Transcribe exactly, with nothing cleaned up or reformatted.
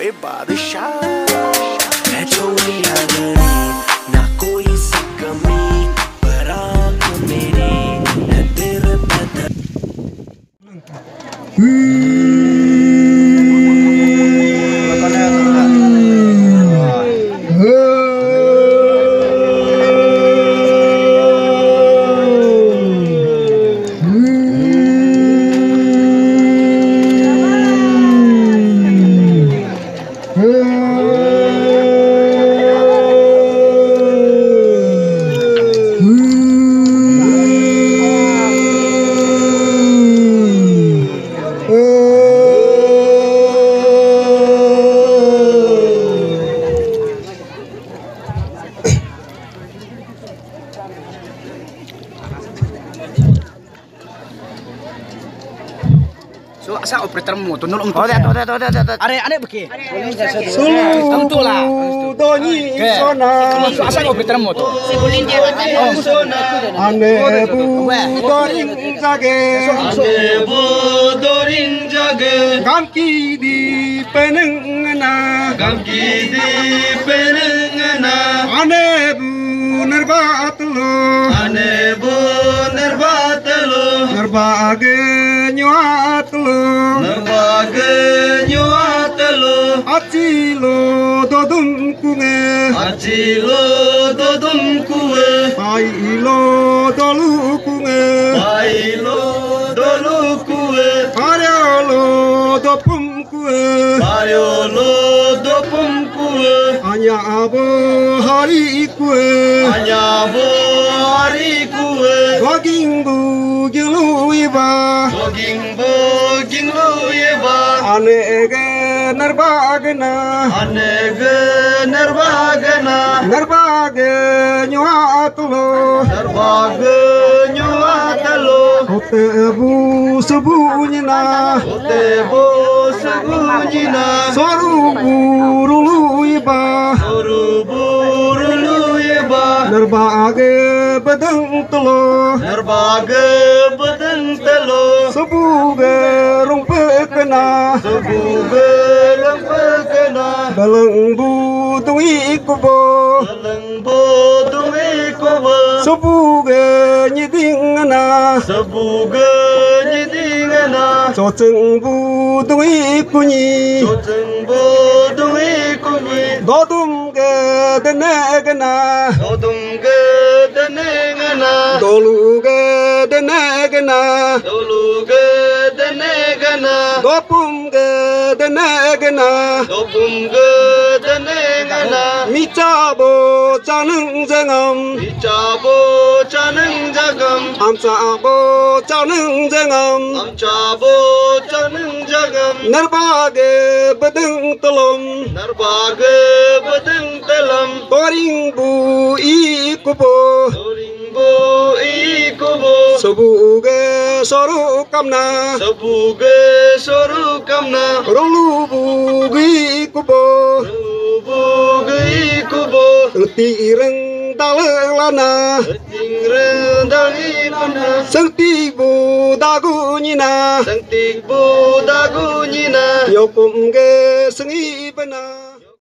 कोई बादशाह है जो मेरा गरीब ना कोई सी कमी बरात मेरी है तेरे बदन So asa operator motor nol Oh, dah, dah, dah, dah, dah. Are ane beki. Sulu Betul lah. doni sona So asa operator motor. Sebulin dia ane bu doring jage ane bu doring jage gamki di penengana gamki di penengana ane bu nerbatlo ane bu nerbatlo nerbage nyuatlo nerbage nyuatlo acilo dodum kunge acilo dodum kuwe pailo dolu kunge pailo dolu kuwe ariolo dopum kuwe ariolo dopum kuwe anya abo hari kuwe anya bo hari kuwe goging bu gilu iba goging bo ginglu iba ane ge nerbagna ane ge nerbagna nerbage nyuatlo nerbage nyuatlo hote bu sebunyina hote bu sebunyina soru burulu iba soru burulu iba nerbage bedeng telo nerbage bedeng telo sebuge rumpekna sebuge rumpekna daleng bu tungi kubo daleng bu tungi kubo sebuge nyidingna sebuge nyidingna coceng bu tungi kunyi coceng bu tungi kunyi dodum ge denegna dodum ge denegna dolu ge denegna dolu ge denegna dopum ge denegna dopum ge denegna micabo caneng jengam dicabo caneng jagam amcabo caneng jengam amcabo caneng jagam nerbage bedeng telom nerbage bedeng telam toring bu ikubo doringbo ikubo sebuge soru kamna sebuge soru kamna rolu bu ikubo rubuge ikubo tireng dalelana tingren dalilana sengti bu dagunyina sengtik bu dagunyina nyokum ge sengi bena